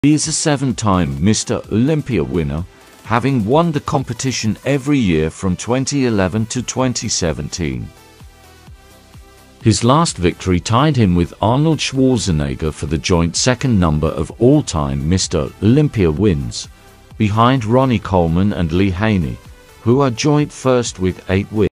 He is a 7-time Mr. Olympia winner, having won the competition every year from 2011 to 2017. His last victory tied him with Arnold Schwarzenegger for the joint second number of all-time Mr. Olympia wins, behind Ronnie Coleman and Lee Haney, who are joint first with 8 wins.